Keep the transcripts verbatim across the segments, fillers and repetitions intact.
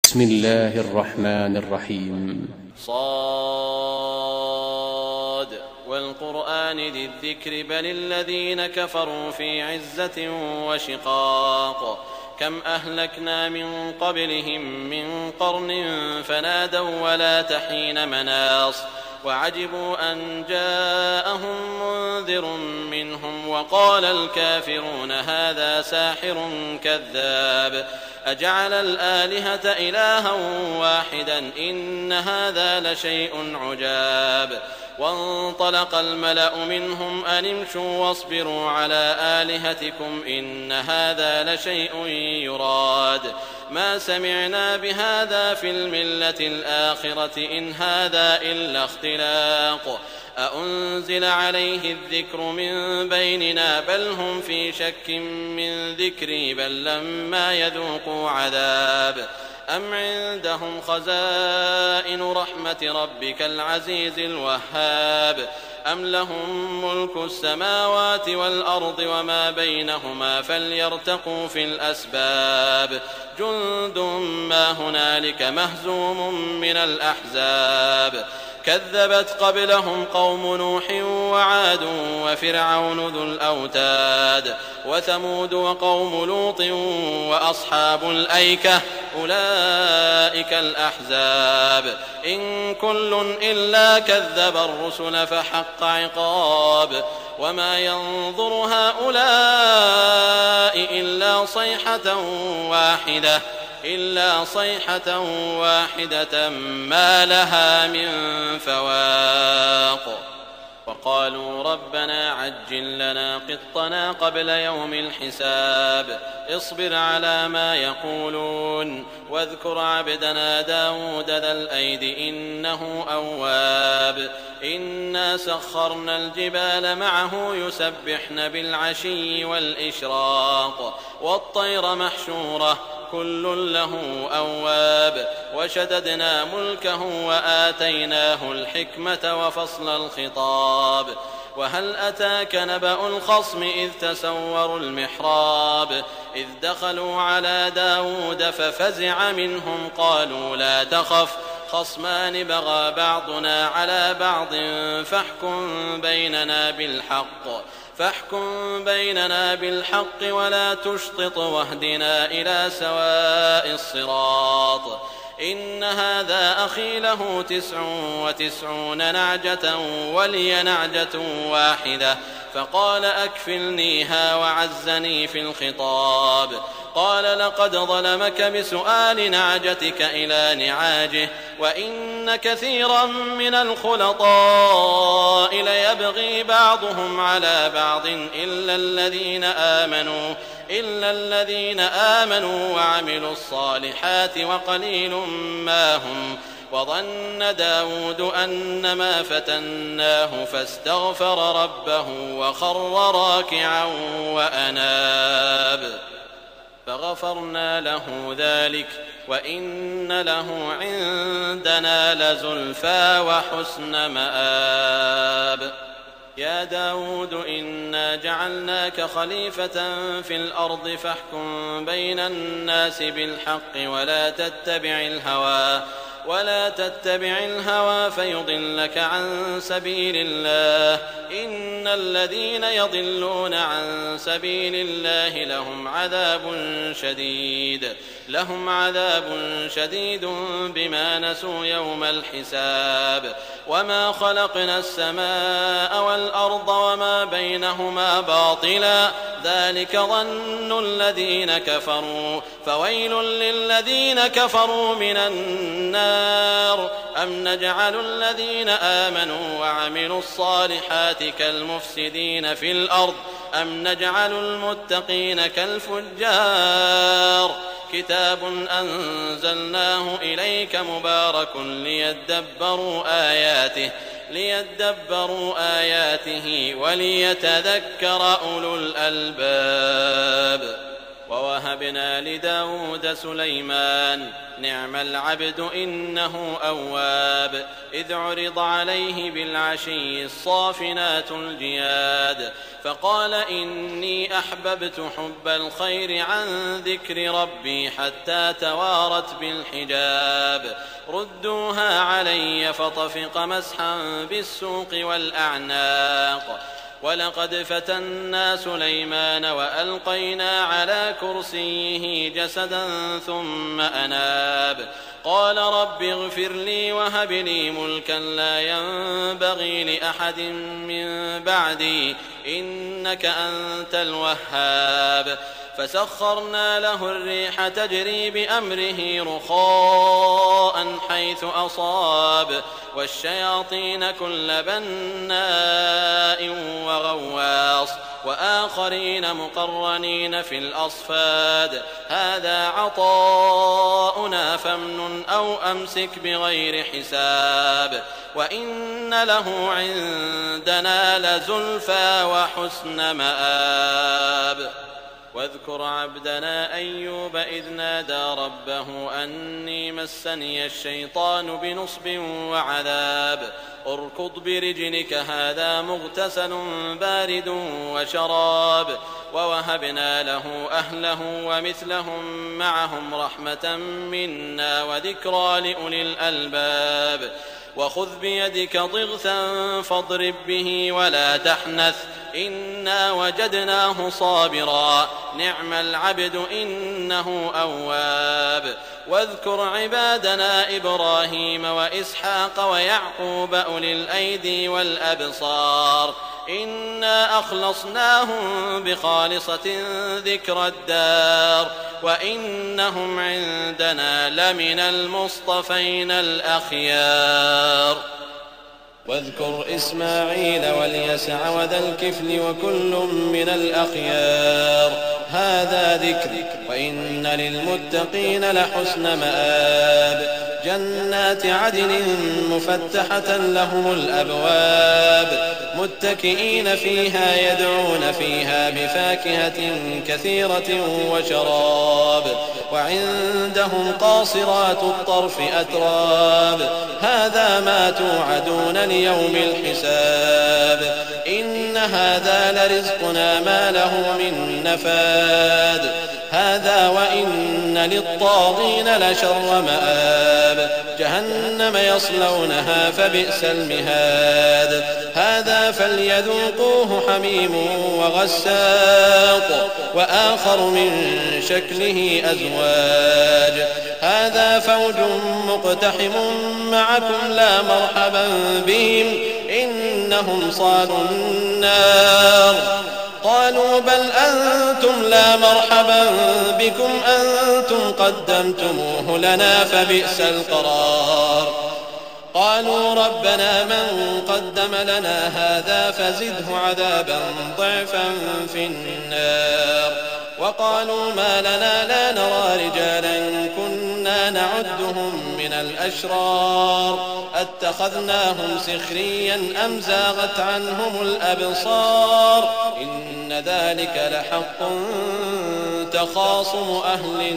بسم الله الرحمن الرحيم. صاد والقرآن ذي الذكر بل الذين كفروا في عزة وشقاق كم أهلكنا من قبلهم من قرن فنادوا ولا تحين مناص وعجبوا أن جاءهم منذر منهم وقال الكافرون هذا ساحر كذاب أجعل الآلهة إلها واحدا إن هذا لشيء عجاب وانطلق الملأ منهم أن امشوا واصبروا على آلهتكم إن هذا لشيء يراد ما سمعنا بهذا في الملة الآخرة إن هذا إلا اختلاق أأنزل عليه الذكر من بيننا بل هم في شك من ذكري بل لما يذوقوا عذاب أم عندهم خزائن رحمة ربك العزيز الوهاب أم لهم ملك السماوات والأرض وما بينهما فليرتقوا في الأسباب جند ما هنالك مهزوم من الأحزاب كذبت قبلهم قوم نوح وعاد وفرعون ذو الأوتاد وثمود وقوم لوط وأصحاب الأيكة أولئك الأحزاب إن كل إلا كذب الرسل فحق عقاب وما ينظر هؤلاء إلا صيحة واحدة إلا صيحة واحدة ما لها من فواق وقالوا ربنا عجل لنا قطنا قبل يوم الحساب اصبر على ما يقولون واذكر عبدنا داود ذا الأيد إنه أواب إنا سخرنا الجبال معه يسبحن بالعشي والإشراق والطير محشورة كل له أواب وشددنا ملكه وآتيناه الحكمة وفصل الخطاب وهل أتاك نبأ الخصم إذ تسوروا المحراب إذ دخلوا على داود ففزع منهم قالوا لا تخف خصمان بغى بعضنا على بعض فاحكم بيننا بالحق فاحكم بيننا بالحق ولا تشطط واهدنا إلى سواء الصراط إن هذا أخي له تسع وتسعون نعجة ولي نعجة واحدة فقال أكفلنيها وعزني في الخطاب قال لقد ظلمك بسؤال نعجتك إلى نعاجه وإن كثيرا من الخلطاء ليبغي بعضهم على بعض إلا الذين آمنوا إلا الذين آمنوا وعملوا الصالحات وقليل ما هم وظن داود أنما فتناه فاستغفر ربه وخر راكعا وأناب فغفرنا له ذلك وإن له عندنا لزلفى وحسن مآب يا داود إنا جعلناك خليفة في الأرض فاحكم بين الناس بالحق ولا تتبع الهوى ولا تتبع الهوى فيضلك عن سبيل الله إن الذين يضلون عن سبيل الله لهم عذاب شديد لهم عذاب شديد بما نسوا يوم الحساب وما خلقنا السماء والأرض وما بينهما باطلا ذلك ظن الذين كفروا فويل للذين كفروا من النار أم نجعل الذين آمنوا وعملوا الصالحات كالمفسدين في الأرض أم نجعل المتقين كالفجار كتاب أنزلناه إليك مبارك ليدبروا آياته ليدبروا آياته وليتذكر أولو الألباب ووهبنا لداود سليمان نعم العبد إنه أواب إذ عرض عليه بالعشي الصافنات الجياد فقال إني أحببت حب الخير عن ذكر ربي حتى توارت بالحجاب ردوها علي فطفق مسحا بالسوق والأعناق ولقد فتنا سليمان وألقينا على كرسيه جسدا ثم أناب قال رب اغفر لي وهب لي ملكا لا ينبغي لأحد من بعدي إنك أنت الوهاب فسخرنا له الريح تجري بأمره رخاء حيث أصاب والشياطين كل بناء وغواص وآخرين مقرنين في الأصفاد هذا عطاؤنا فامنن أو أمسك بغير حساب وإن له عندنا لزلفى وحسن مآب واذكر عبدنا أيوب إذ نادى ربه أني مسني الشيطان بنصب وعذاب اركض برجلك هذا مغتسل بارد وشراب ووهبنا له أهله ومثلهم معهم رحمة منا وذكرى لأولي الألباب وخذ بيدك ضغثا فاضرب به ولا تحنث إنا وجدناه صابرا نعم العبد إنه أواب واذكر عبادنا إبراهيم وإسحاق ويعقوب أولي الأيدي والأبصار إنا أخلصناهم بخالصة ذكر الدار وإنهم عندنا لمن المصطفين الأخيار واذكر إسماعيل واليسع وذا الكفل وكل من الأخيار هذا ذكر وإن للمتقين لحسن مآب جنات عدن مفتحة لهم الأبواب متكئين فيها يدعون فيها بفاكهة كثيرة وشراب وعندهم قاصرات الطرف أتراب هذا ما توعدون ليوم الحساب إن هذا لرزقنا ما له من نفاد هذا وإن للطاغين لشر مآب جهنم يصلونها فبئس المهاد هذا فليذوقوه حميم وغساق وآخر من شكله أزواج هذا فوج مقتحم معكم لا مرحبا بهم إنهم صالوا النار قالوا بل أنتم لا مرحبا بكم أنتم قدمتموه لنا فبئس القرار قالوا ربنا من قدم لنا هذا فزده عذابا ضعفا في النار وقالوا ما لنا لا نرى رجالا كنا نعدهم من الأشرار أتخذناهم سخريا أم زاغت عنهم الأبصار إن ذلك لحق تخاصم أهل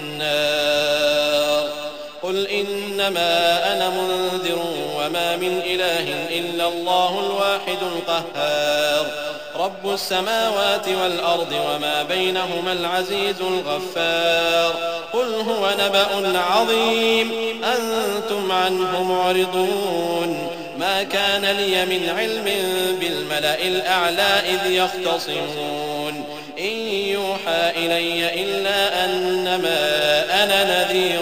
النار قل إنما أنا منذر وما من إله إلا الله الواحد القهار رب السماوات والأرض وما بينهما العزيز الغفار قل هو نبأ عظيم أنتم عنه معرضون ما كان لي من علم بالملأ الأعلى إذ يختصمون إن يوحى إلي إلا أنما أنا نذير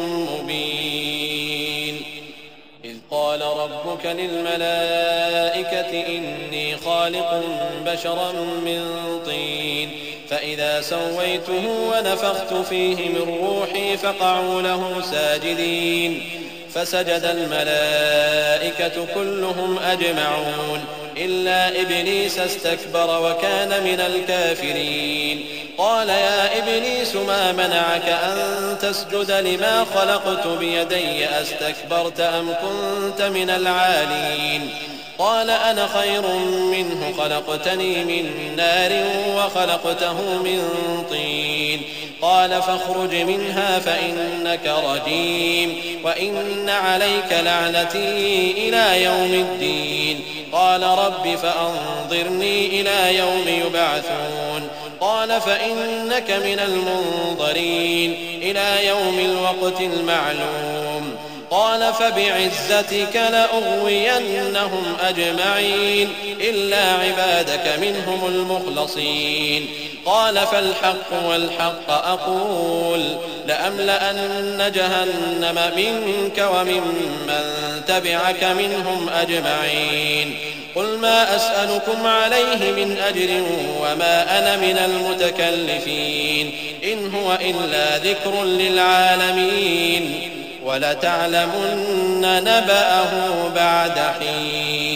مبين إذ قال ربك للملائكة إني خالق بشرا من طين فإذا سويته ونفخت فيه من روحي فقعوا له ساجدين فسجد الملائكة كلهم أجمعون إلا إبليس استكبر وكان من الكافرين قال يا إبليس ما منعك أن تسجد لما خلقت بيدي أستكبرت أم كنت من العالين قال أنا خير منه خلقتني من نار وخلقته من طين قال فاخرج منها فإنك رجيم وإن عليك لعنتي إلى يوم الدين قال رب فأنظرني إلى يوم يبعثون قال فإنك من المنظرين إلى يوم الوقت المعلوم قال فبعزتك لأغوينهم أجمعين إلا عبادك منهم المخلصين قال فالحق والحق أقول لأملأن جهنم منك وممن تبعك منهم أجمعين قل ما أسألكم عليه من أجر وما أنا من المتكلفين إن هو إلا ذكر للعالمين ولتعلمن نبأه بعد حين.